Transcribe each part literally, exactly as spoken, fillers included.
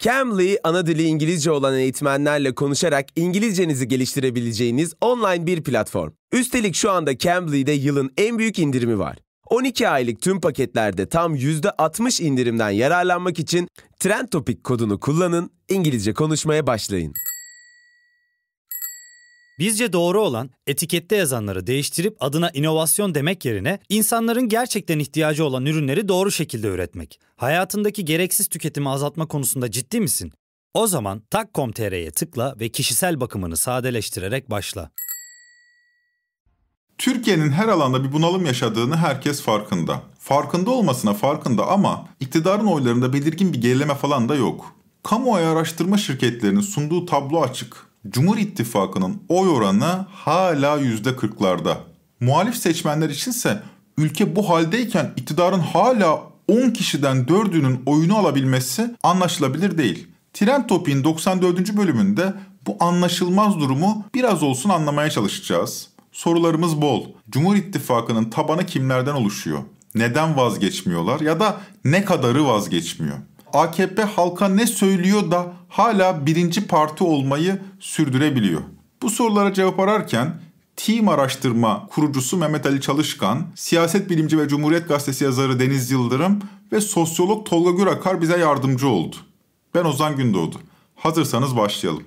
Cambly, ana dili İngilizce olan eğitmenlerle konuşarak İngilizcenizi geliştirebileceğiniz online bir platform. Üstelik şu anda Cambly'de yılın en büyük indirimi var. on iki aylık tüm paketlerde tam yüzde altmış indirimden yararlanmak için TrendTopic kodunu kullanın, İngilizce konuşmaya başlayın. Bizce doğru olan, etikette yazanları değiştirip adına inovasyon demek yerine insanların gerçekten ihtiyacı olan ürünleri doğru şekilde üretmek. Hayatındaki gereksiz tüketimi azaltma konusunda ciddi misin? O zaman tak nokta com nokta tr'ye tıkla ve kişisel bakımını sadeleştirerek başla. Türkiye'nin her alanda bir bunalım yaşadığını herkes farkında. Farkında olmasına farkında ama iktidarın oylarında belirgin bir gerileme falan da yok. Kamuoyu araştırma şirketlerinin sunduğu tablo açık. Cumhur İttifakı'nın oy oranı hala yüzde kırklarda. Muhalif seçmenler içinse ülke bu haldeyken iktidarın hala on kişiden dördünün oyunu alabilmesi anlaşılabilir değil. TrendTopic'in doksan dördüncü bölümünde bu anlaşılmaz durumu biraz olsun anlamaya çalışacağız. Sorularımız bol. Cumhur İttifakı'nın tabanı kimlerden oluşuyor? Neden vazgeçmiyorlar ya da ne kadarı vazgeçmiyor? A K P halka ne söylüyor da hala birinci parti olmayı sürdürebiliyor? Bu sorulara cevap ararken Team Araştırma kurucusu Mehmet Ali Çalışkan, siyaset bilimci ve Cumhuriyet Gazetesi yazarı Deniz Yıldırım ve sosyolog Tolga Gürakar bize yardımcı oldu. Ben Ozan Gündoğdu. Hazırsanız başlayalım.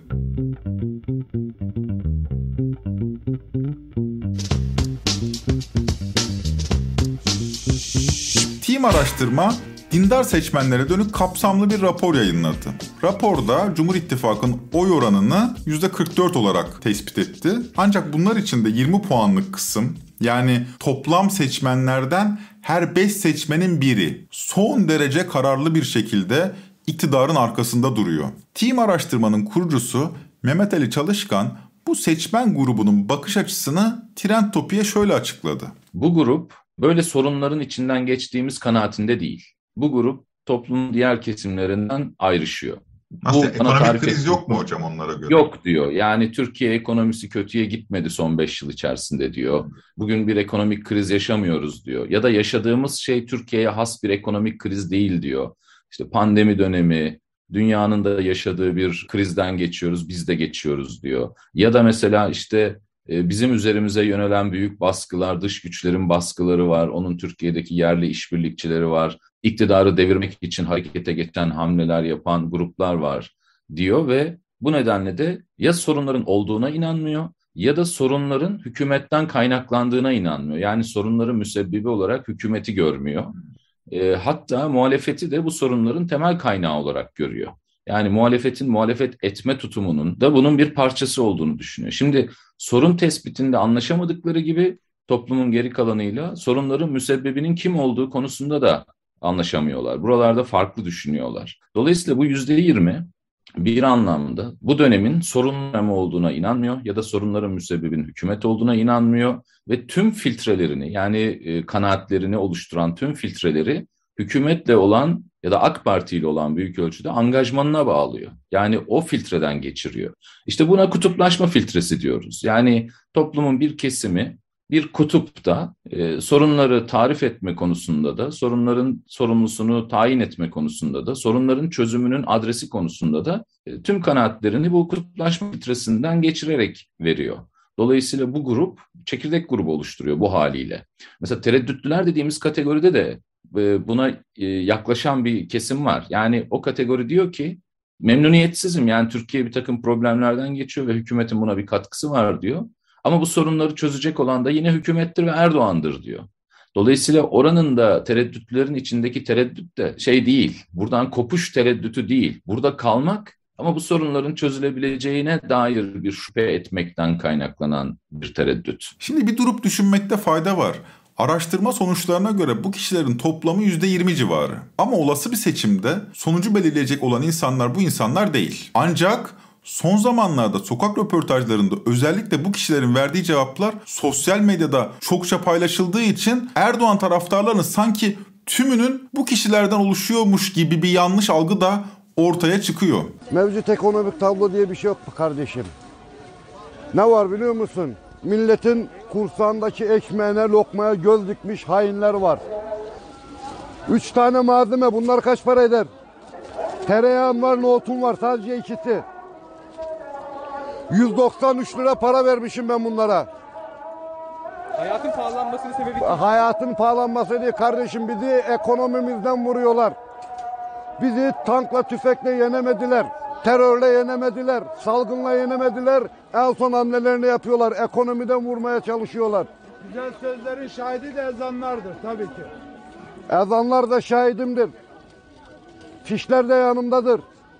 Team Araştırma, dindar seçmenlere dönük kapsamlı bir rapor yayınladı. Raporda Cumhur İttifakı'nın oy oranını yüzde kırk dört olarak tespit etti. Ancak bunlar içinde yirmi puanlık kısım, yani toplam seçmenlerden her beş seçmenin biri son derece kararlı bir şekilde iktidarın arkasında duruyor. Team Araştırma'nın kurucusu Mehmet Ali Çalışkan bu seçmen grubunun bakış açısını TrendTopic'e şöyle açıkladı. Bu grup böyle sorunların içinden geçtiğimiz kanaatinde değil. Bu grup toplumun diğer kesimlerinden ayrışıyor. Nasıl, Bu ekonomik kriz ettim. Yok mu hocam onlara göre? Yok diyor. Yani Türkiye ekonomisi kötüye gitmedi son beş yıl içerisinde diyor. Bugün bir ekonomik kriz yaşamıyoruz diyor. Ya da yaşadığımız şey Türkiye'ye has bir ekonomik kriz değil diyor. İşte pandemi dönemi, dünyanın da yaşadığı bir krizden geçiyoruz, biz de geçiyoruz diyor. Ya da mesela işte bizim üzerimize yönelen büyük baskılar, dış güçlerin baskıları var. Onun Türkiye'deki yerli işbirlikçileri var. İktidarı devirmek için harekete geçen hamleler yapan gruplar var diyor ve bu nedenle de ya sorunların olduğuna inanmıyor ya da sorunların hükümetten kaynaklandığına inanmıyor. Yani sorunların müsebbibi olarak hükümeti görmüyor. E, hatta muhalefeti de bu sorunların temel kaynağı olarak görüyor. Yani muhalefetin muhalefet etme tutumunun da bunun bir parçası olduğunu düşünüyor. Şimdi sorun tespitinde anlaşamadıkları gibi toplumun geri kalanıyla sorunların müsebbibinin kim olduğu konusunda da anlaşamıyorlar. Buralarda farklı düşünüyorlar. Dolayısıyla bu yüzde yirmi bir anlamda bu dönemin sorunların olduğuna inanmıyor ya da sorunların müsebbibinin hükümet olduğuna inanmıyor ve tüm filtrelerini yani e, kanaatlerini oluşturan tüm filtreleri hükümetle olan ya da AK Parti ile olan büyük ölçüde angajmanına bağlıyor. Yani o filtreden geçiriyor. İşte buna kutuplaşma filtresi diyoruz. Yani toplumun bir kesimi bir kutupta e, sorunları tarif etme konusunda da, sorunların sorumlusunu tayin etme konusunda da, sorunların çözümünün adresi konusunda da e, tüm kanaatlerini bu kutuplaşma filtresinden geçirerek veriyor. Dolayısıyla bu grup çekirdek grubu oluşturuyor bu haliyle. Mesela tereddütlüler dediğimiz kategoride de e, buna e, yaklaşan bir kesim var. Yani o kategori diyor ki memnuniyetsizim, yani Türkiye bir takım problemlerden geçiyor ve hükümetin buna bir katkısı var diyor. Ama bu sorunları çözecek olan da yine hükümettir ve Erdoğan'dır diyor. Dolayısıyla oranın da tereddütlerin içindeki tereddüt de şey değil, buradan kopuş tereddütü değil, burada kalmak ama bu sorunların çözülebileceğine dair bir şüphe etmekten kaynaklanan bir tereddüt. Şimdi bir durup düşünmekte fayda var. Araştırma sonuçlarına göre bu kişilerin toplamı yüzde yirmi civarı. Ama olası bir seçimde sonucu belirleyecek olan insanlar bu insanlar değil. Ancak son zamanlarda sokak röportajlarında özellikle bu kişilerin verdiği cevaplar sosyal medyada çokça paylaşıldığı için Erdoğan taraftarlarının sanki tümünün bu kişilerden oluşuyormuş gibi bir yanlış algı da ortaya çıkıyor. Mevcut ekonomik tablo diye bir şey yok kardeşim. Ne var biliyor musun? Milletin kursağındaki ekmeğine, lokmaya göz dikmiş hainler var. Üç tane malzeme, bunlar kaç para eder? Tereyağım var, nohutum var. Sadece ikisi. yüz doksan üç lira para vermişim ben bunlara. Hayatın pahalanmasının sebebi... Hayatın pahalanması değil kardeşim. Bizi ekonomimizden vuruyorlar. Bizi tankla, tüfekle yenemediler. Terörle yenemediler. Salgınla yenemediler. En son hamlelerini yapıyorlar. Ekonomiden vurmaya çalışıyorlar. Güzel sözlerin şahidi de ezanlardır tabii ki. Ezanlar da şahidimdir. Fişler de yanımdadır.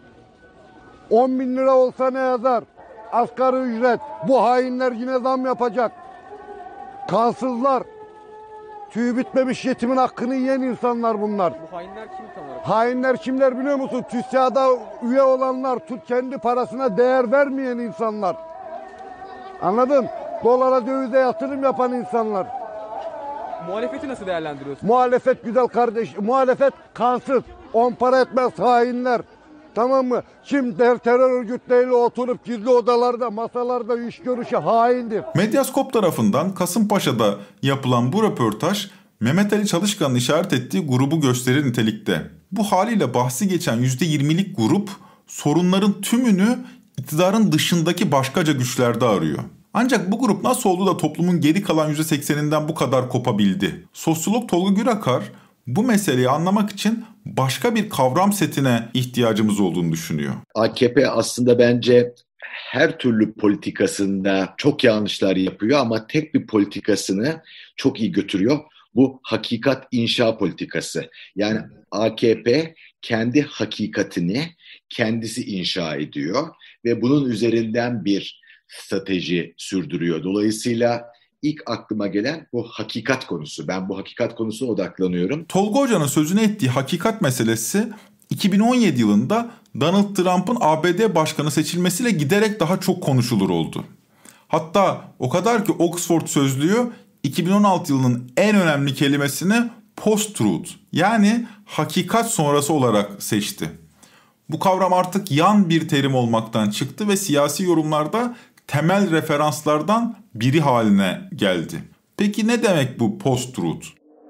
on bin lira olsa ne yazar? Asgari ücret. Bu hainler yine zam yapacak. Kansızlar. Tüyü bitmemiş yetimin hakkını yiyen insanlar bunlar. Bu hainler kim tam olarak? Hainler kimler biliyor musun? TÜSİAD'a üye olanlar, tut kendi parasına değer vermeyen insanlar. Anladın? Dolara, dövize yatırım yapan insanlar. Muhalefeti nasıl değerlendiriyorsun? Muhalefet güzel kardeş. Muhalefet kansız. On para etmez hainler. Tamam mı? Kim der terör örgütleriyle oturup gizli odalarda, masalarda iş görüşü haindir. Medyaskop tarafından Kasımpaşa'da yapılan bu röportaj Mehmet Ali Çalışkan'ın işaret ettiği grubu gösterir nitelikte. Bu haliyle bahsi geçen yüzde yirmilik grup sorunların tümünü iktidarın dışındaki başkaca güçlerde arıyor. Ancak bu grup nasıl oldu da toplumun geri kalan yüzde sekseninden bu kadar kopabildi? Sosyolog Tolga Gürakar bu meseleyi anlamak için başka bir kavram setine ihtiyacımız olduğunu düşünüyor. A K P aslında bence her türlü politikasında çok yanlışlar yapıyor ama tek bir politikasını çok iyi götürüyor. Bu hakikat inşa politikası. Yani A K P kendi hakikatini kendisi inşa ediyor ve bunun üzerinden bir strateji sürdürüyor. Dolayısıyla İlk aklıma gelen bu hakikat konusu. Ben bu hakikat konusuna odaklanıyorum. Tolga Hoca'nın sözünü ettiği hakikat meselesi iki bin on yedi yılında Donald Trump'ın A B D başkanı seçilmesiyle giderek daha çok konuşulur oldu. Hatta o kadar ki Oxford Sözlüğü iki bin on altı yılının en önemli kelimesini post-truth yani hakikat sonrası olarak seçti. Bu kavram artık yan bir terim olmaktan çıktı ve siyasi yorumlarda temel referanslardan biri haline geldi. Peki ne demek bu post-truth?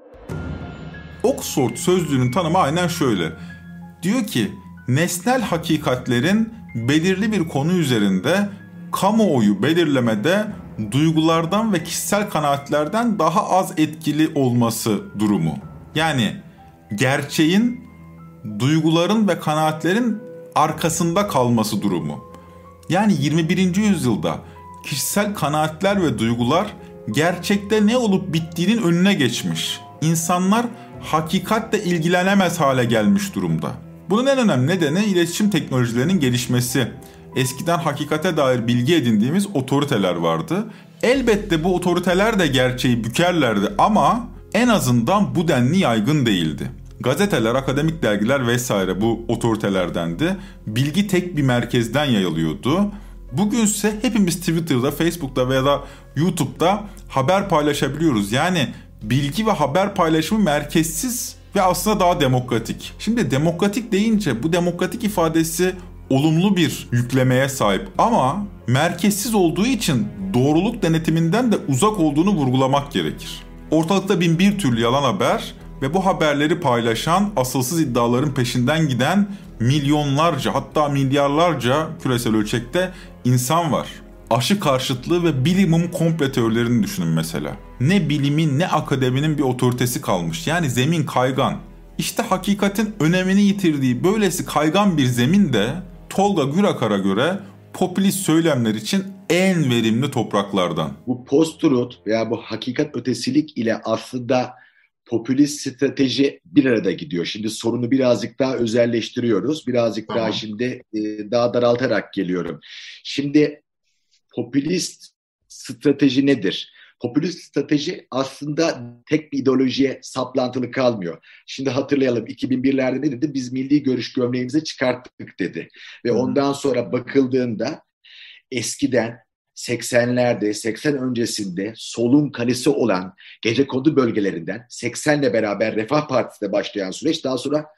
Oxford Sözlüğü'nün tanımı aynen şöyle. Diyor ki, nesnel hakikatlerin belirli bir konu üzerinde kamuoyu belirlemede duygulardan ve kişisel kanaatlerden daha az etkili olması durumu. Yani gerçeğin duyguların ve kanaatlerin arkasında kalması durumu. Yani yirmi birinci yüzyılda kişisel kanaatler ve duygular gerçekte ne olup bittiğinin önüne geçmiş. İnsanlar hakikatle ilgilenemez hale gelmiş durumda. Bunun en önemli nedeni iletişim teknolojilerinin gelişmesi. Eskiden hakikate dair bilgi edindiğimiz otoriteler vardı. Elbette bu otoriteler de gerçeği bükerlerdi ama en azından bu denli yaygın değildi. Gazeteler, akademik dergiler vesaire bu otoritelerdendi. Bilgi tek bir merkezden yayılıyordu. Bugünse hepimiz Twitter'da, Facebook'ta veya da YouTube'da haber paylaşabiliyoruz. Yani bilgi ve haber paylaşımı merkezsiz ve aslında daha demokratik. Şimdi demokratik deyince bu demokratik ifadesi olumlu bir yüklemeye sahip ama merkezsiz olduğu için doğruluk denetiminden de uzak olduğunu vurgulamak gerekir. Ortalıkta bin bir türlü yalan haber ve bu haberleri paylaşan, asılsız iddiaların peşinden giden milyonlarca hatta milyarlarca küresel ölçekte insan var. Aşı karşıtlığı ve bilimum komple teorilerini düşünün mesela. Ne bilimin ne akademinin bir otoritesi kalmış. Yani zemin kaygan. İşte hakikatin önemini yitirdiği böylesi kaygan bir zemin de Tolga Gürakar'a göre popülist söylemler için en verimli topraklardan. Bu post-truth veya bu hakikat ötesilik ile aslında popülist strateji bir arada gidiyor. Şimdi sorunu birazcık daha özelleştiriyoruz. Birazcık daha şimdi e, daha daraltarak geliyorum. Şimdi popülist strateji nedir? Popülist strateji aslında tek bir ideolojiye saplantılı kalmıyor. Şimdi hatırlayalım iki bin birlerde ne dedi? Biz milli görüş gömleğimizi çıkarttık dedi. Ve ondan sonra bakıldığında eskiden seksenlerde, seksen öncesinde solun kalesi olan gecekondu bölgelerinden seksenle beraber Refah Partisi'ne başlayan süreç daha sonra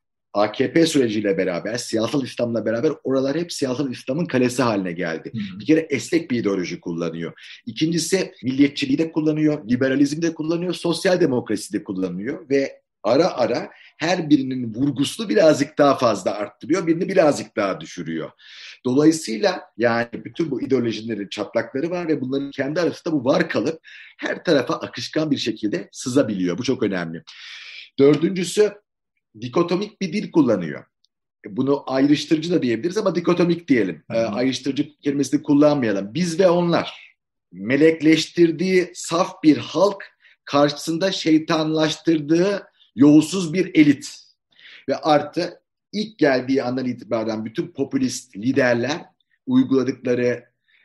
A K P süreciyle beraber, siyasal İslam'la beraber oralar hep siyasal İslam'ın kalesi haline geldi. Hı. Bir kere esnek bir ideoloji kullanıyor. İkincisi milliyetçiliği de kullanıyor, liberalizmi de kullanıyor, sosyal demokrasi de kullanıyor ve ara ara her birinin vurgusunu birazcık daha fazla arttırıyor, birini birazcık daha düşürüyor. Dolayısıyla yani bütün bu ideolojilerin çatlakları var ve bunların kendi arasında bu var kalıp her tarafa akışkan bir şekilde sızabiliyor. Bu çok önemli. Dördüncüsü dikotomik bir dil kullanıyor. Bunu ayrıştırıcı da diyebiliriz ama dikotomik diyelim. E, ayrıştırıcı kelimesini kullanmayalım. Biz ve onlar. Melekleştirdiği saf bir halk karşısında şeytanlaştırdığı yolsuz bir elit. Ve artı ilk geldiği andan itibaren bütün popülist liderler uyguladıkları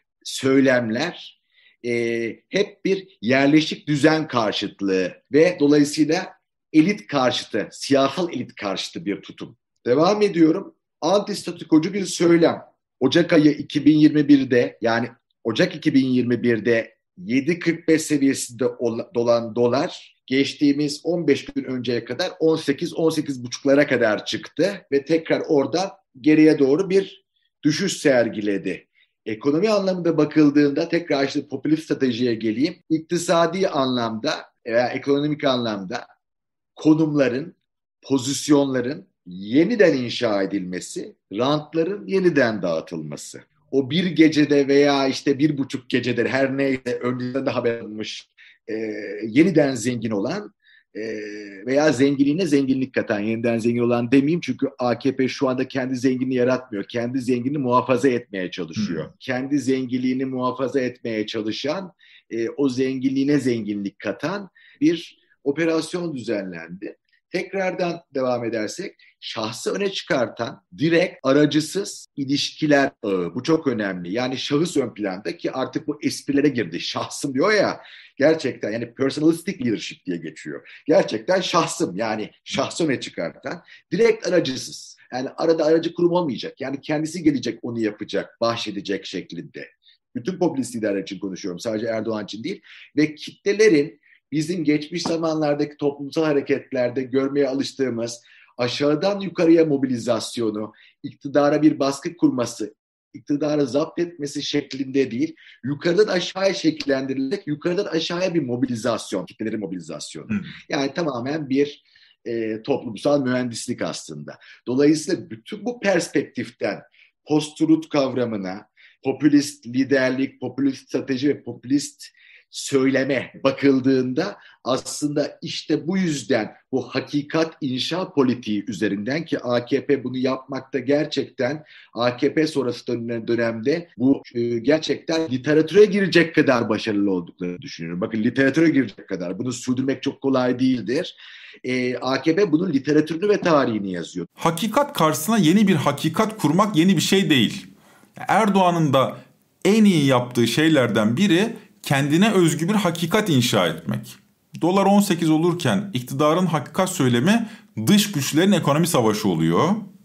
söylemler e, hep bir yerleşik düzen karşıtlığı ve dolayısıyla elit karşıtı, siyasal elit karşıtı bir tutum. Devam ediyorum. Antistatikocu bir söylem. Ocak ayı iki bin yirmi birde yani Ocak iki bin yirmi birde yedi kırk beş seviyesinde dolan dolar geçtiğimiz on beş gün önceye kadar on sekiz on sekiz buçuklara kadar çıktı ve tekrar orada geriye doğru bir düşüş sergiledi. Ekonomi anlamında bakıldığında tekrar işte popülist stratejiye geleyim. İktisadi anlamda veya ekonomik anlamda konumların, pozisyonların yeniden inşa edilmesi, rantların yeniden dağıtılması. O bir gecede veya işte bir buçuk gecede her neyse önceden de haber alınmış e, yeniden zengin olan e, veya zenginliğine zenginlik katan, yeniden zengin olan demeyeyim çünkü A K P şu anda kendi zenginliğini yaratmıyor. Kendi zenginliğini muhafaza etmeye çalışıyor. Hmm. Kendi zenginliğini muhafaza etmeye çalışan, e, o zenginliğine zenginlik katan bir operasyon düzenlendi. Tekrardan devam edersek, şahsı öne çıkartan direkt aracısız ilişkiler ağı. Bu çok önemli. Yani şahıs ön planda ki artık bu esprilere girdi. Şahsım diyor ya, gerçekten yani personalistic leadership diye geçiyor. Gerçekten şahsım yani şahsı öne çıkartan direkt aracısız. Yani arada aracı kurum olmayacak. Yani kendisi gelecek onu yapacak, bahşedecek şeklinde. Bütün popülist liderler için konuşuyorum. Sadece Erdoğan için değil. Ve kitlelerin bizim geçmiş zamanlardaki toplumsal hareketlerde görmeye alıştığımız aşağıdan yukarıya mobilizasyonu, iktidara bir baskı kurması, iktidarı zapt etmesi şeklinde değil, yukarıdan aşağıya şekillendirilerek yukarıdan aşağıya bir mobilizasyon, kitlelerin mobilizasyonu. Hmm. Yani tamamen bir e, toplumsal mühendislik aslında. Dolayısıyla bütün bu perspektiften post-truth kavramına, popülist liderlik, popülist strateji ve popülist söyleme bakıldığında aslında işte bu yüzden bu hakikat inşa politiği üzerinden ki A K P bunu yapmakta gerçekten A K P sonrası dönemde bu e, gerçekten literatüre girecek kadar başarılı olduklarını düşünüyorum. Bakın literatüre girecek kadar. Bunu sürdürmek çok kolay değildir. E, A K P bunun literatürünü ve tarihini yazıyor. Hakikat karşısına yeni bir hakikat kurmak yeni bir şey değil. Erdoğan'ın da en iyi yaptığı şeylerden biri kendine özgü bir hakikat inşa etmek. Dolar on sekiz olurken iktidarın hakikat söylemi dış güçlerin ekonomi savaşı oluyor.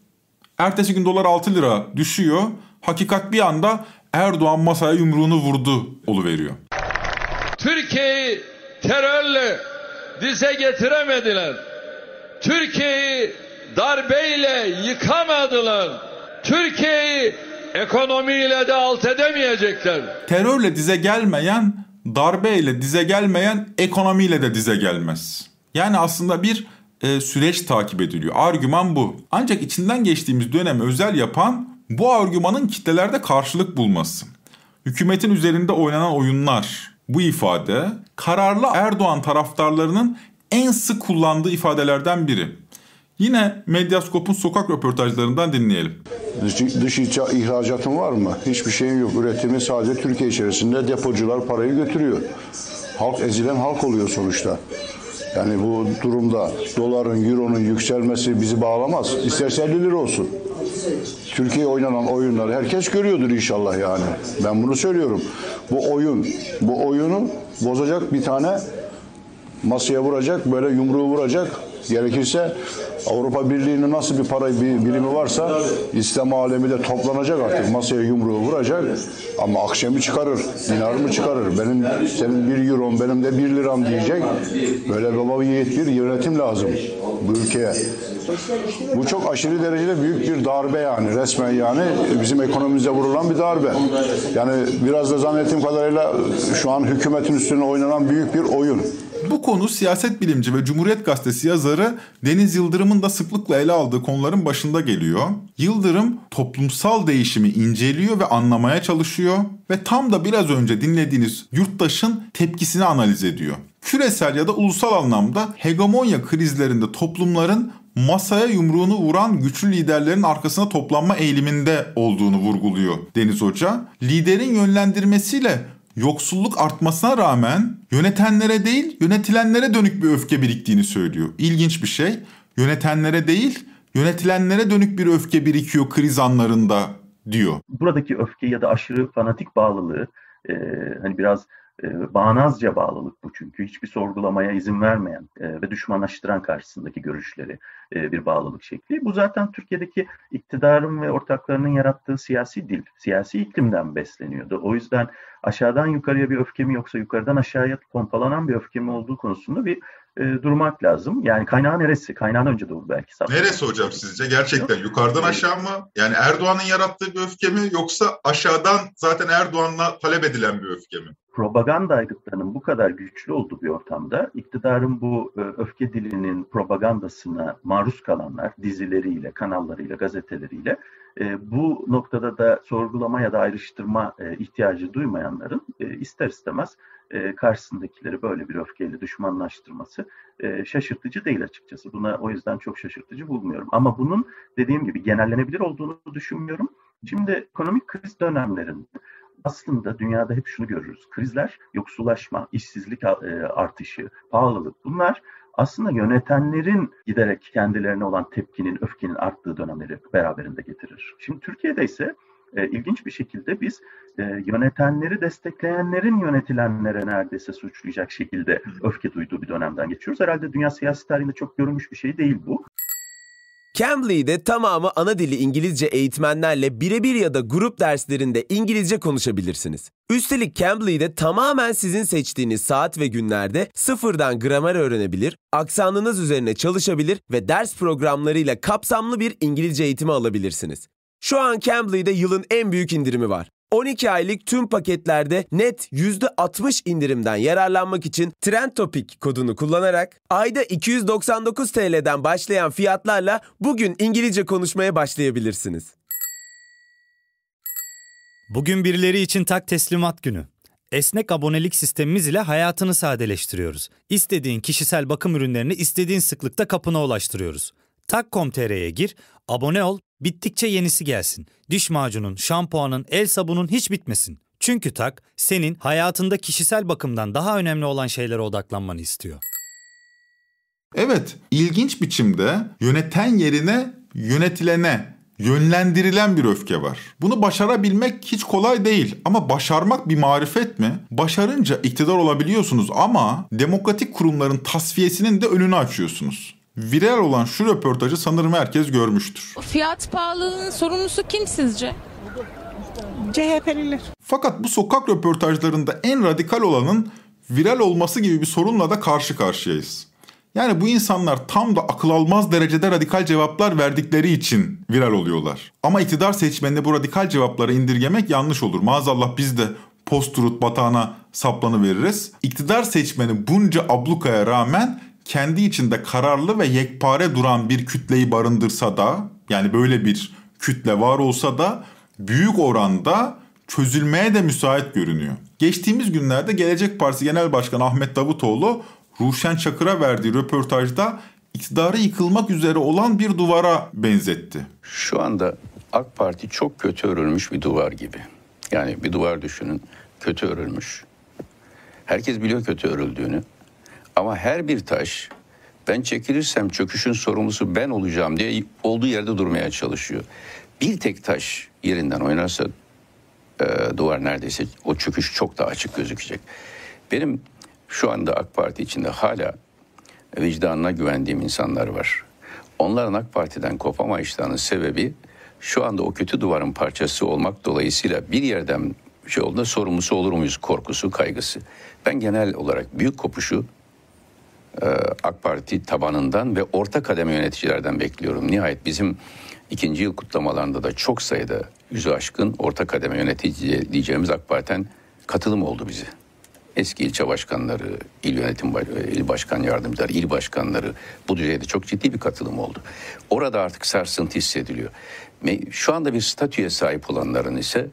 Ertesi gün dolar altı lira düşüyor. Hakikat bir anda Erdoğan masaya yumruğunu vurdu oluveriyor. Türkiye'yi terörle dize getiremediler. Türkiye'yi darbeyle yıkamadılar. Türkiye'yi ekonomiyle de alt edemeyecekler. Terörle dize gelmeyen, darbeyle dize gelmeyen ekonomiyle de dize gelmez. Yani aslında bir e, süreç takip ediliyor. Argüman bu. Ancak içinden geçtiğimiz dönemi özel yapan bu argümanın kitlelerde karşılık bulması. Hükümetin üzerinde oynanan oyunlar, bu ifade kararlı Erdoğan taraftarlarının en sık kullandığı ifadelerden biri. Yine Medyaskop'un sokak röportajlarından dinleyelim. Dış, dış ihracatın var mı? Hiçbir şeyin yok. Üretimi sadece Türkiye içerisinde, depocular parayı götürüyor. Halk ezilen halk oluyor sonuçta. Yani bu durumda doların, euronun yükselmesi bizi bağlamaz. İsterse elli lira olsun. Türkiye'ye oynanan oyunları herkes görüyordur inşallah yani. Ben bunu söylüyorum. Bu oyun, bu oyunu bozacak bir tane masaya vuracak, böyle yumruğu vuracak. Gerekirse Avrupa Birliği'nin nasıl bir para birimi varsa İslam alemi de toplanacak artık, masaya yumruğu vuracak ama akşamı çıkarır, dinar mı çıkarır, benim senin bir euron benim de bir liram diyecek. Böyle baba yiğit bir yönetim lazım bu ülkeye. Bu çok aşırı derecede büyük bir darbe yani, resmen yani bizim ekonomimize vurulan bir darbe. Yani biraz da zannettiğim kadarıyla şu an hükümetin üstüne oynanan büyük bir oyun. Bu konu siyaset bilimci ve Cumhuriyet Gazetesi yazarı Deniz Yıldırım'ın da sıklıkla ele aldığı konuların başında geliyor. Yıldırım toplumsal değişimi inceliyor ve anlamaya çalışıyor ve tam da biraz önce dinlediğiniz yurttaşın tepkisini analiz ediyor. Küresel ya da ulusal anlamda hegemonya krizlerinde toplumların masaya yumruğunu vuran güçlü liderlerin arkasına toplanma eğiliminde olduğunu vurguluyor Deniz Hoca. Liderin yönlendirmesiyle yoksulluk artmasına rağmen yönetenlere değil yönetilenlere dönük bir öfke biriktiğini söylüyor. İlginç bir şey. Yönetenlere değil yönetilenlere dönük bir öfke birikiyor kriz anlarında diyor. Buradaki öfke ya da aşırı fanatik bağlılığı e, hani biraz e, bağnazca bağlılık bu, çünkü hiçbir sorgulamaya izin vermeyen e, ve düşmanlaştıran karşısındaki görüşleri e, bir bağlılık şekli. Bu zaten Türkiye'deki iktidarın ve ortaklarının yarattığı siyasi dil, siyasi iklimden besleniyordu. O yüzden aşağıdan yukarıya bir öfke mi yoksa yukarıdan aşağıya pompalanan bir öfke mi olduğu konusunda bir e, durmak lazım. Yani kaynağı neresi? Kaynağın önce doğru belki. Neresi hocam sizce? Gerçekten yukarıdan aşağı mı? Yani Erdoğan'ın yarattığı bir öfke mi yoksa aşağıdan zaten Erdoğan'la talep edilen bir öfke mi? Propaganda aygıtlarının bu kadar güçlü olduğu bir ortamda iktidarın bu e, öfke dilinin propagandasına maruz kalanlar dizileriyle, kanallarıyla, gazeteleriyle e, bu noktada da sorgulama ya da ayrıştırma e, ihtiyacı duymayanların e, ister istemez e, karşısındakileri böyle bir öfkeyle düşmanlaştırması e, şaşırtıcı değil açıkçası. Buna o yüzden çok şaşırtıcı bulmuyorum. Ama bunun dediğim gibi genellenebilir olduğunu düşünmüyorum. Şimdi ekonomik kriz dönemlerinde aslında dünyada hep şunu görürüz. Krizler, yoksullaşma, işsizlik artışı, pahalılık, bunlar aslında yönetenlerin giderek kendilerine olan tepkinin, öfkenin arttığı dönemleri beraberinde getirir. Şimdi Türkiye'de ise e, ilginç bir şekilde biz e, yönetenleri destekleyenlerin yönetilenlere neredeyse suçlayacak şekilde öfke duyduğu bir dönemden geçiyoruz. Herhalde dünya siyasi tarihinde çok görülmüş bir şey değil bu. Cambly'de tamamı ana dili İngilizce eğitmenlerle birebir ya da grup derslerinde İngilizce konuşabilirsiniz. Üstelik Cambly'de tamamen sizin seçtiğiniz saat ve günlerde sıfırdan gramer öğrenebilir, aksanınız üzerine çalışabilir ve ders programlarıyla kapsamlı bir İngilizce eğitimi alabilirsiniz. Şu an Cambly'de yılın en büyük indirimi var. on iki aylık tüm paketlerde net yüzde altmış indirimden yararlanmak için TrendTopic kodunu kullanarak ayda iki yüz doksan dokuz TL'den başlayan fiyatlarla bugün İngilizce konuşmaya başlayabilirsiniz. Bugün birileri için tak teslimat günü. Esnek abonelik sistemimiz ile hayatını sadeleştiriyoruz. İstediğin kişisel bakım ürünlerini istediğin sıklıkta kapına ulaştırıyoruz. tak nokta com nokta tr'ye gir, abone ol, bittikçe yenisi gelsin. Diş macunun, şampuanın, el sabunun hiç bitmesin. Çünkü Tak, senin hayatında kişisel bakımdan daha önemli olan şeylere odaklanmanı istiyor. Evet, ilginç biçimde yöneten yerine yönetilene, yönlendirilen bir öfke var. Bunu başarabilmek hiç kolay değil ama başarmak bir marifet mi? Başarınca iktidar olabiliyorsunuz ama demokratik kurumların tasfiyesinin de önünü açıyorsunuz. Viral olan şu röportajı sanırım herkes görmüştür. Fiyat pahalılığının sorumlusu kim sizce? C H P'liler. Fakat bu sokak röportajlarında en radikal olanın viral olması gibi bir sorunla da karşı karşıyayız. Yani bu insanlar tam da akıl almaz derecede radikal cevaplar verdikleri için viral oluyorlar. Ama iktidar seçmenine bu radikal cevapları indirgemek yanlış olur. Maazallah biz de post-truth batağına saplanıveririz. İktidar seçmeni bunca ablukaya rağmen kendi içinde kararlı ve yekpare duran bir kütleyi barındırsa da, yani böyle bir kütle var olsa da büyük oranda çözülmeye de müsait görünüyor. Geçtiğimiz günlerde Gelecek Partisi Genel Başkanı Ahmet Davutoğlu, Ruşen Çakır'a verdiği röportajda iktidarı yıkılmak üzere olan bir duvara benzetti. Şu anda AK Parti çok kötü örülmüş bir duvar gibi. Yani bir duvar düşünün, kötü örülmüş. Herkes biliyor kötü örüldüğünü. Ama her bir taş, ben çekilirsem çöküşün sorumlusu ben olacağım diye olduğu yerde durmaya çalışıyor. Bir tek taş yerinden oynarsa e, duvar neredeyse o çöküş çok daha açık gözükecek. Benim şu anda AK Parti içinde hala vicdanına güvendiğim insanlar var. Onların AK Parti'den kopamayışlarının sebebi şu anda o kötü duvarın parçası olmak dolayısıyla bir yerden şey olduğunda sorumlusu olur muyuz korkusu, kaygısı. Ben genel olarak büyük kopuşu AK Parti tabanından ve orta kademe yöneticilerden bekliyorum. Nihayet bizim ikinci yıl kutlamalarında da çok sayıda yüzü aşkın orta kademe yönetici diyeceğimiz AK Parti'den katılım oldu bize. Eski ilçe başkanları, il yönetim il başkan yardımcıları, il başkanları bu düzeyde çok ciddi bir katılım oldu. Orada artık sarsıntı hissediliyor. Şu anda bir statüye sahip olanların ise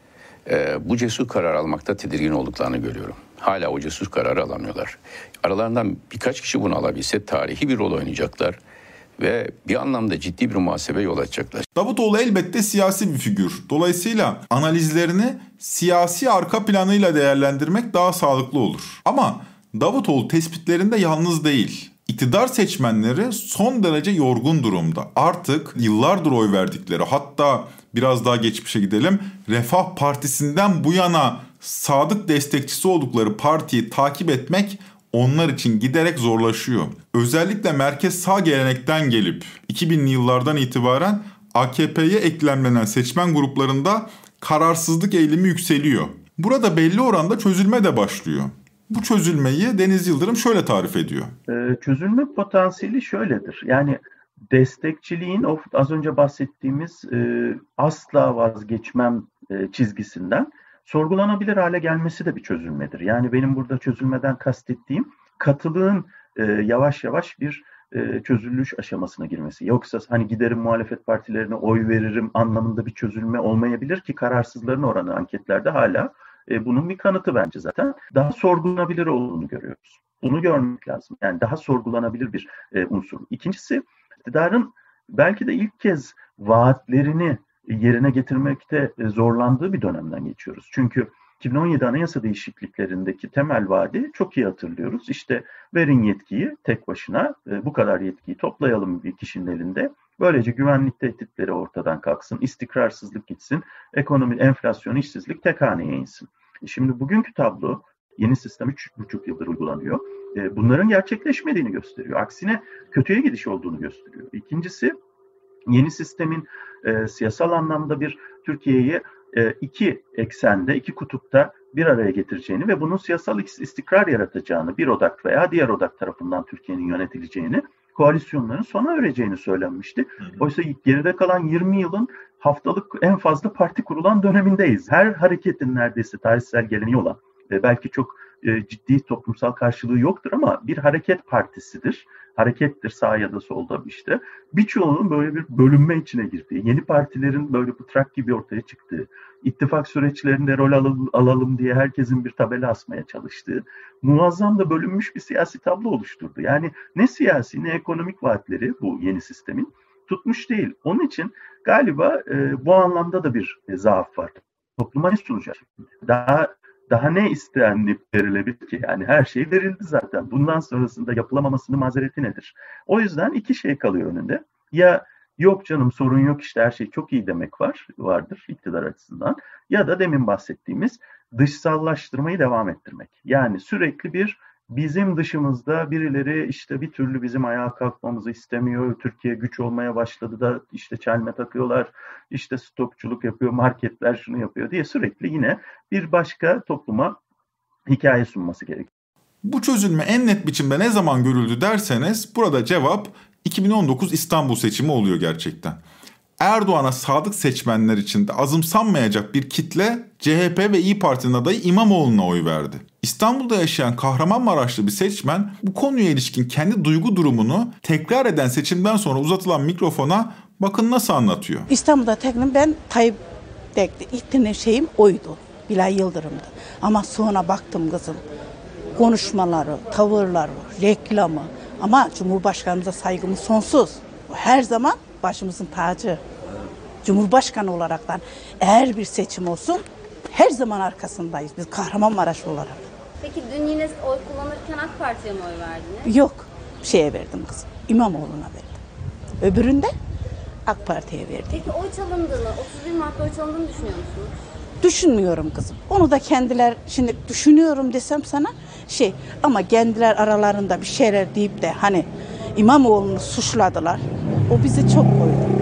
e, bu cesur karar almakta tedirgin olduklarını görüyorum. Hala o cesur kararı alamıyorlar. Aralarından birkaç kişi bunu alabilse tarihi bir rol oynayacaklar ve bir anlamda ciddi bir muhasebe yol açacaklar. Davutoğlu elbette siyasi bir figür. Dolayısıyla analizlerini siyasi arka planıyla değerlendirmek daha sağlıklı olur. Ama Davutoğlu tespitlerinde yalnız değil. İktidar seçmenleri son derece yorgun durumda. Artık yıllardır oy verdikleri, hatta biraz daha geçmişe gidelim, Refah Partisi'nden bu yana sadık destekçisi oldukları partiyi takip etmek onlar için giderek zorlaşıyor. Özellikle merkez sağ gelenekten gelip iki binli yıllardan itibaren A K P'ye eklemlenen seçmen gruplarında kararsızlık eğilimi yükseliyor. Burada belli oranda çözülme de başlıyor. Bu çözülmeyi Deniz Yıldırım şöyle tarif ediyor. Ee, çözülme potansiyeli şöyledir. Yani destekçiliğin o az önce bahsettiğimiz e, asla vazgeçmem e, çizgisinden sorgulanabilir hale gelmesi de bir çözülmedir. Yani benim burada çözülmeden kastettiğim katılığın e, yavaş yavaş bir e, çözülüş aşamasına girmesi. Yoksa hani giderim muhalefet partilerine oy veririm anlamında bir çözülme olmayabilir ki kararsızların oranı anketlerde hala e, bunun bir kanıtı bence zaten. Daha sorgulanabilir olduğunu görüyoruz. Bunu görmek lazım. Yani daha sorgulanabilir bir e, unsur. İkincisi, iktidarın belki de ilk kez vaatlerini yerine getirmekte zorlandığı bir dönemden geçiyoruz. Çünkü iki bin on yedi anayasa değişikliklerindeki temel vaadi çok iyi hatırlıyoruz. İşte verin yetkiyi tek başına, bu kadar yetkiyi toplayalım bir kişinin elinde. Böylece güvenlik tehditleri ortadan kalksın, istikrarsızlık gitsin, ekonomi, enflasyon, işsizlik tek haneye insin. Şimdi bugünkü tablo, yeni sistem üç buçuk yıldır uygulanıyor. Bunların gerçekleşmediğini gösteriyor. Aksine kötüye gidiş olduğunu gösteriyor. İkincisi, yeni sistemin e, siyasal anlamda bir Türkiye'yi e, iki eksende, iki kutupta bir araya getireceğini ve bunun siyasal istikrar yaratacağını, bir odak veya diğer odak tarafından Türkiye'nin yönetileceğini, koalisyonların sona ereceğini söylenmişti. Oysa geride kalan yirmi yılın haftalık en fazla parti kurulan dönemindeyiz. Her hareketin neredeyse tarihsel geleneği olan, e, belki çok e, ciddi toplumsal karşılığı yoktur ama bir hareket partisidir. Harekettir sağ ya da solda işte. Birçoğunun böyle bir bölünme içine girdiği, yeni partilerin böyle pıtrak gibi ortaya çıktığı, ittifak süreçlerinde rol alalım, alalım diye herkesin bir tabela asmaya çalıştığı, muazzam da bölünmüş bir siyasi tablo oluşturdu. Yani ne siyasi ne ekonomik vaatleri bu yeni sistemin tutmuş değil. Onun için galiba e, bu anlamda da bir e, zaaf var. Topluma ne sunacak? Daha Daha ne istenip verilebilir ki? Yani her şey verildi zaten. Bundan sonrasında yapılamamasının mazereti nedir? O yüzden iki şey kalıyor önünde. Ya yok canım sorun yok işte her şey çok iyi demek var, vardır iktidar açısından. Ya da demin bahsettiğimiz dışsallaştırmayı devam ettirmek. Yani sürekli bir bizim dışımızda birileri işte bir türlü bizim ayağa kalkmamızı istemiyor. Türkiye güç olmaya başladı da işte çelme takıyorlar, işte stokçuluk yapıyor, marketler şunu yapıyor diye sürekli yine bir başka topluma hikaye sunması gerekiyor. Bu çözülme en net biçimde ne zaman görüldü derseniz burada cevap iki bin on dokuz İstanbul seçimi oluyor gerçekten. Erdoğan'a sadık seçmenler içinde azımsanmayacak bir kitle C H P ve İYİ Parti'nin adayı İmamoğlu'na oy verdi. İstanbul'da yaşayan Kahramanmaraşlı bir seçmen bu konuya ilişkin kendi duygu durumunu tekrar eden seçimden sonra uzatılan mikrofona bakın nasıl anlatıyor. İstanbul'da teklim ben Tayyip dekti. İlk şeyim oydu. Bilal Yıldırım'dı. Ama sonra baktım kızım. Konuşmaları, tavırları, reklamı. Ama Cumhurbaşkanımıza saygımız sonsuz. Her zaman başımızın tacı. Cumhurbaşkanı olaraktan eğer bir seçim olsun her zaman arkasındayız biz Kahramanmaraş olarak. Peki dün yine oy kullanırken AK Parti'ye mi oy verdiniz? Yok, şeye verdim kızım. İmamoğlu'na verdim. Öbüründe AK Parti'ye verdim. Peki oy çalındığını, otuz bir Mart'ta oy çalındığını düşünüyor musunuz? Düşünmüyorum kızım. Onu da kendiler şimdi düşünüyorum desem sana şey ama kendiler aralarında bir şeyler deyip de hani İmamoğlu'nu suçladılar. O bizi çok koydu.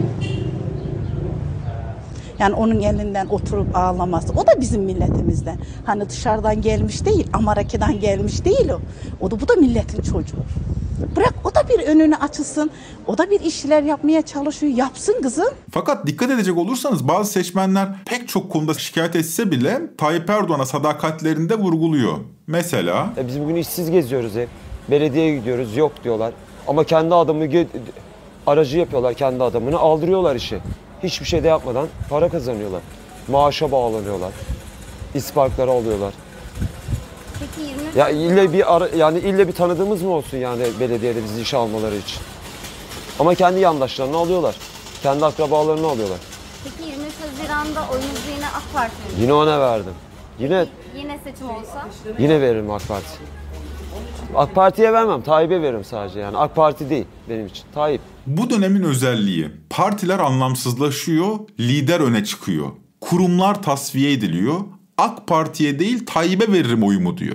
Yani onun elinden oturup ağlaması. O da bizim milletimizden. Hani dışarıdan gelmiş değil, Amerika'dan gelmiş değil o. O da bu da milletin çocuğu. Bırak o da bir önünü açılsın. O da bir işler yapmaya çalışıyor. Yapsın kızım. Fakat dikkat edecek olursanız bazı seçmenler pek çok konuda şikayet etse bile Tayyip Erdoğan'a sadakatlerinde vurguluyor. Mesela... Ya biz bugün işsiz geziyoruz hep. Belediyeye gidiyoruz, yok diyorlar. Ama kendi adamı aracı yapıyorlar, kendi adamını aldırıyorlar işi. Hiçbir şey de yapmadan para kazanıyorlar. Maaşa bağlanıyorlar. İsparkları alıyorlar. Peki yirmi Ya ille bir ara, yani ille bir tanıdığımız mı olsun yani belediyede bizi işe almaları için? Ama kendi yandaşlarını alıyorlar. Kendi akrabalarını alıyorlar. Peki yirmi Haziran'da oyunuzu yine AK Parti'ye mi? Yine ona verdim. Yine Yine seçim olsa? Yine veririm AK Parti. AK Parti'ye vermem, Tayyip'e veririm sadece yani. AK Parti değil benim için, Tayyip. Bu dönemin özelliği, partiler anlamsızlaşıyor, lider öne çıkıyor. Kurumlar tasfiye ediliyor, AK Parti'ye değil Tayyip'e veririm oyumu diyor.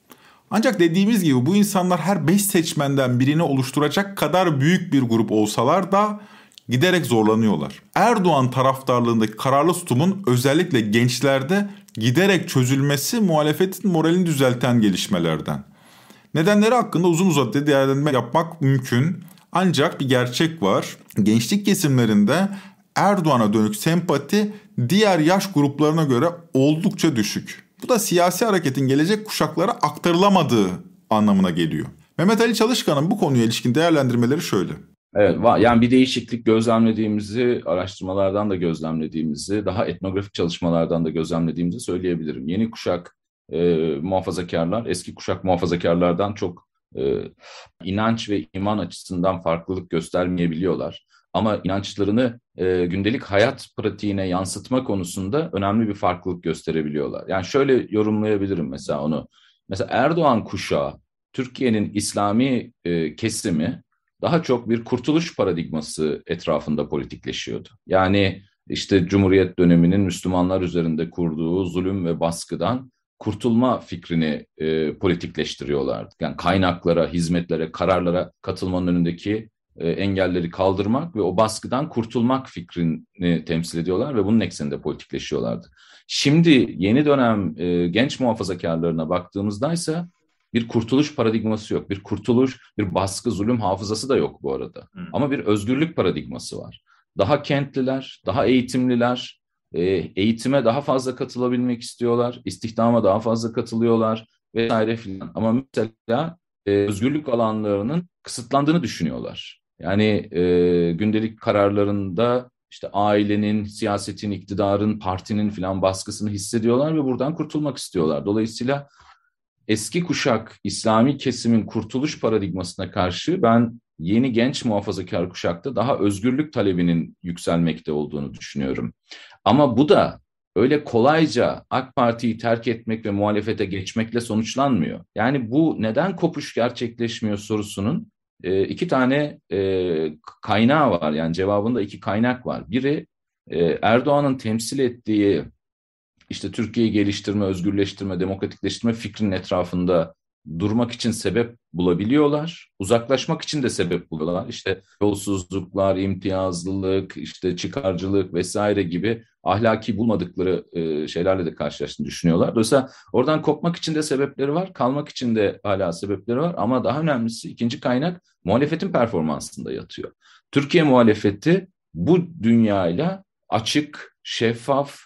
Ancak dediğimiz gibi bu insanlar her beş seçmenden birini oluşturacak kadar büyük bir grup olsalar da giderek zorlanıyorlar. Erdoğan taraftarlığındaki kararlı tutumun özellikle gençlerde giderek çözülmesi muhalefetin moralini düzelten gelişmelerden. Nedenleri hakkında uzun uzadıya değerlendirme yapmak mümkün. Ancak bir gerçek var. Gençlik kesimlerinde Erdoğan'a dönük sempati diğer yaş gruplarına göre oldukça düşük. Bu da siyasi hareketin gelecek kuşaklara aktarılamadığı anlamına geliyor. Mehmet Ali Çalışkan'ın bu konuya ilişkin değerlendirmeleri şöyle. Evet, yani bir değişiklik gözlemlediğimizi, araştırmalardan da gözlemlediğimizi, daha etnografik çalışmalardan da gözlemlediğimizi söyleyebilirim. Yeni kuşak e, muhafazakarlar, eski kuşak muhafazakarlardan çok e, inanç ve iman açısından farklılık göstermeyebiliyorlar. Ama inançlarını e, gündelik hayat pratiğine yansıtma konusunda önemli bir farklılık gösterebiliyorlar. Yani şöyle yorumlayabilirim mesela onu. Mesela Erdoğan kuşağı, Türkiye'nin İslami e, kesimi daha çok bir kurtuluş paradigması etrafında politikleşiyordu. Yani işte Cumhuriyet döneminin Müslümanlar üzerinde kurduğu zulüm ve baskıdan kurtulma fikrini e, politikleştiriyorlardı. Yani kaynaklara, hizmetlere, kararlara katılmanın önündeki e, engelleri kaldırmak ve o baskıdan kurtulmak fikrini temsil ediyorlar ve bunun ekseninde politikleşiyorlardı. Şimdi yeni dönem e, genç muhafazakarlarına baktığımızda ise bir kurtuluş paradigması yok. Bir kurtuluş, bir baskı, zulüm hafızası da yok bu arada. Hmm. Ama bir özgürlük paradigması var. Daha kentliler, daha eğitimliler, eğitime daha fazla katılabilmek istiyorlar, istihdama daha fazla katılıyorlar vesaire filan. Ama mesela özgürlük alanlarının kısıtlandığını düşünüyorlar. Yani e, gündelik kararlarında işte ailenin, siyasetin, iktidarın, partinin filan baskısını hissediyorlar ve buradan kurtulmak istiyorlar. Dolayısıyla eski kuşak İslami kesimin kurtuluş paradigmasına karşı ben yeni genç muhafazakar kuşakta daha özgürlük talebinin yükselmekte olduğunu düşünüyorum. Ama bu da öyle kolayca AK Parti'yi terk etmek ve muhalefete geçmekle sonuçlanmıyor. Yani bu neden kopuş gerçekleşmiyor sorusunun e, iki tane e, kaynağı var. Yani cevabında iki kaynak var. Biri e, Erdoğan'ın temsil ettiği işte Türkiye'yi geliştirme, özgürleştirme, demokratikleştirme fikrinin etrafında durmak için sebep bulabiliyorlar. Uzaklaşmak için de sebep buluyorlar. İşte yolsuzluklar, imtiyazlılık, işte çıkarcılık vesaire gibi ahlaki bulmadıkları e, şeylerle de karşılaştığını düşünüyorlar. Dolayısıyla oradan kopmak için de sebepleri var, kalmak için de hala sebepleri var. Ama daha önemlisi ikinci kaynak muhalefetin performansında yatıyor. Türkiye muhalefeti bu dünyayla açık, şeffaf,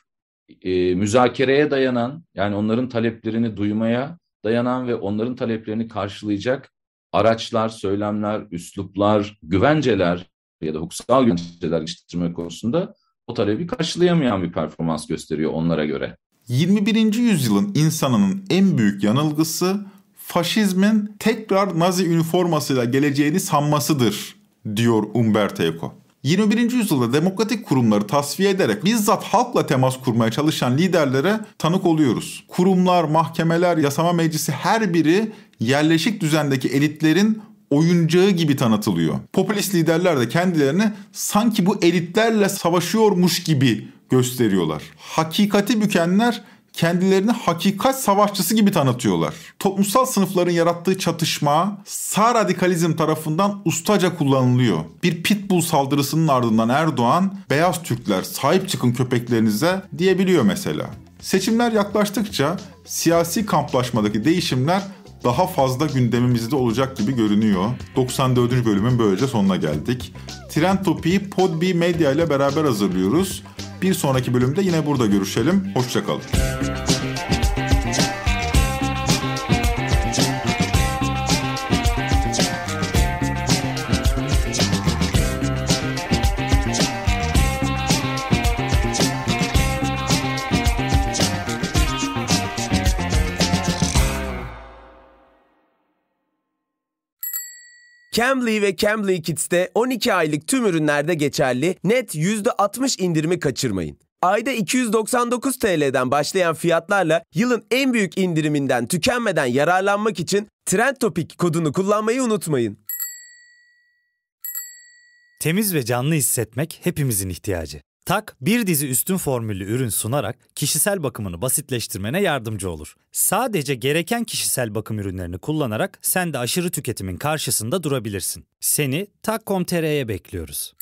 e, müzakereye dayanan, yani onların taleplerini duymaya dayanan ve onların taleplerini karşılayacak araçlar, söylemler, üsluplar, güvenceler ya da hukuksal güvenceler geliştirme konusunda o talebi karşılayamayan bir performans gösteriyor onlara göre. yirmi birinci yüzyılın insanının en büyük yanılgısı faşizmin tekrar Nazi üniformasıyla geleceğini sanmasıdır, diyor Umberto Eco. yirmi birinci yüzyılda demokratik kurumları tasfiye ederek bizzat halkla temas kurmaya çalışan liderlere tanık oluyoruz. Kurumlar, mahkemeler, yasama meclisi her biri yerleşik düzendeki elitlerin oyuncağı gibi tanıtılıyor. Popülist liderler de kendilerini sanki bu elitlerle savaşıyormuş gibi gösteriyorlar. Hakikati bükenler kendilerini hakikat savaşçısı gibi tanıtıyorlar. Toplumsal sınıfların yarattığı çatışma sağ radikalizm tarafından ustaca kullanılıyor. Bir pitbull saldırısının ardından Erdoğan, beyaz Türkler sahip çıkın köpeklerinize diyebiliyor mesela. Seçimler yaklaştıkça siyasi kamplaşmadaki değişimler daha fazla gündemimizde olacak gibi görünüyor. doksan dördüncü bölümün böylece sonuna geldik. Trend Topi'yi Podbi Medya ile beraber hazırlıyoruz. Bir sonraki bölümde yine burada görüşelim. Hoşça kalın. Cambly ve Cambly Kids'te on iki aylık tüm ürünlerde geçerli net yüzde altmış indirimi kaçırmayın. Ayda iki yüz doksan dokuz TL'den başlayan fiyatlarla yılın en büyük indiriminden tükenmeden yararlanmak için TrendTopic kodunu kullanmayı unutmayın. Temiz ve canlı hissetmek hepimizin ihtiyacı. Tak, bir dizi üstün formüllü ürün sunarak kişisel bakımını basitleştirmene yardımcı olur. Sadece gereken kişisel bakım ürünlerini kullanarak sen de aşırı tüketimin karşısında durabilirsin. Seni tak nokta com nokta tr'ye bekliyoruz.